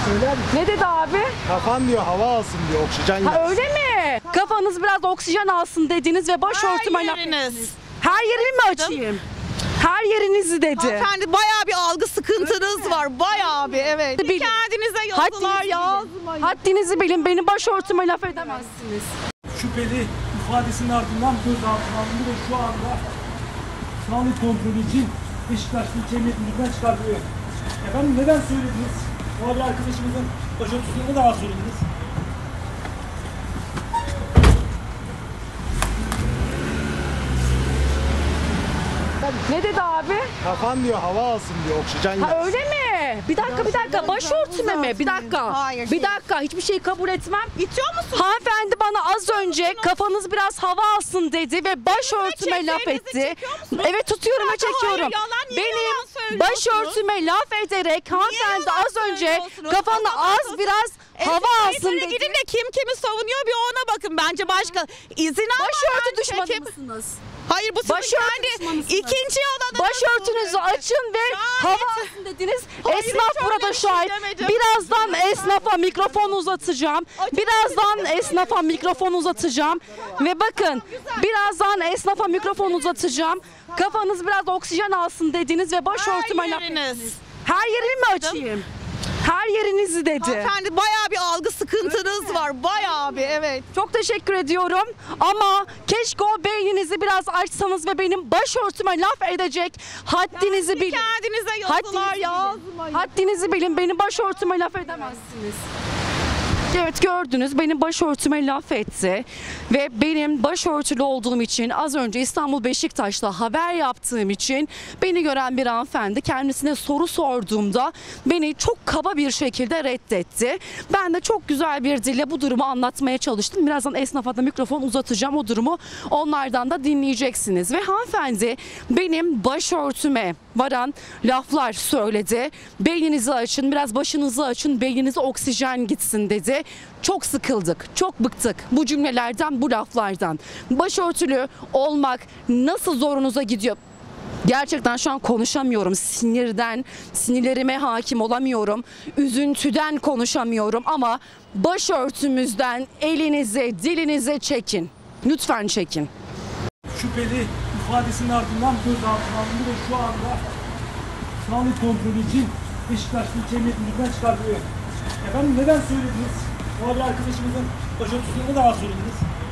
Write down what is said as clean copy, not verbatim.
söyler misin? Ne dedi abi? Kafan diyor hava alsın diyor, oksijen Ha, gelsin. öyle mi? Kafanız biraz oksijen alsın dediniz ve başörtüme laf ettiniz. Her yerimi mi açayım? Her yerinizi dedi. Hanımefendi bayağı bir algı sıkıntınız var. Bayağı bir evet. Bilin. Kendinize yazılar yazmayın. Haddinizi bilin. Benim başörtüme laf edemezsiniz. Şüpheli ifadesinin ardından gözaltına alındı ve şu anda sağlık kontrolü için Beşiktaş İlçe Emniyet Müdürlüğü'nden çıkartılıyor. Efendim neden söylediniz? O bir arkadaşımızın başörtüsünde de var söylediniz. Ne dedi abi? Kafan diyor hava alsın diyor, oksijen Ha, gelsin. öyle mi? Bir dakika. Başörtüme mi? Bir dakika. Hayır, Bir dakika. Hiçbir şeyi kabul etmem. İtiyor musun? Hanımefendi bana az önce kafanız biraz hava alsın dedi ve başörtüme laf etti. Evet, tutuyorum ve çekiyorum. Niye yalan Benim başörtüme laf ederek hanımefendi az önce kafanı az biraz hava alsın dedi. Gidin de kim kimi savunuyor bir ona bakın. Bence başka izin Başörtü almadan düşmanı çekip... mısınız? Hayır bu sizin Başörtü kendi düşmanısınız. ikinci odada. Başörtünüzü açın ve hava alsın dediniz. Esnaf hiç burada öyle bir şey şahit. demedim. Birazdan esnafa mikrofon uzatacağım. Birazdan esnafa mikrofon uzatacağım. Ve bakın, birazdan esnafa mikrofon uzatacağım. Kafanız biraz oksijen alsın dediniz ve başörtüme laf ettiniz. Her yerimi mi açayım? Her yerinizi dedi. Hanımefendi bayağı bir algı sıkıntınız var. Bayağı bir evet. Çok teşekkür ediyorum ama keşke o beyninizi biraz açsanız ve benim başörtüme laf edecek haddinizi bilin. Kendinize yazılar yazmayın. Haddinizi bilin. Benim başörtüme laf edemezsiniz. Evet, gördünüz, benim başörtüme laf etti ve benim başörtülü olduğum için az önce İstanbul Beşiktaş'ta haber yaptığım için beni gören bir hanımefendi kendisine soru sorduğumda beni çok kaba bir şekilde reddetti. Ben de çok güzel bir dille bu durumu anlatmaya çalıştım. Birazdan esnafa da mikrofon uzatacağım, o durumu onlardan da dinleyeceksiniz ve hanımefendi benim başörtüme varan laflar söyledi. Beyninizi açın, biraz başınızı açın, beyninize oksijen gitsin dedi. Çok sıkıldık, çok bıktık bu cümlelerden, bu laflardan. Başörtülü olmak nasıl zorunuza gidiyor? Gerçekten şu an konuşamıyorum. Sinirlerime hakim olamıyorum. Üzüntüden konuşamıyorum ama başörtümüzden elinize, dilinize çekin. Lütfen çekin. Şüpheli ifadesinin ardından gözaltına alındı ve şu anda sağlık kontrolü için Beşiktaş İlçe Emniyet Müdürlüğü'nden çıkartılıyor. Efendim neden söylediniz? O bir arkadaşımızın başörtüsünde de var söylediniz.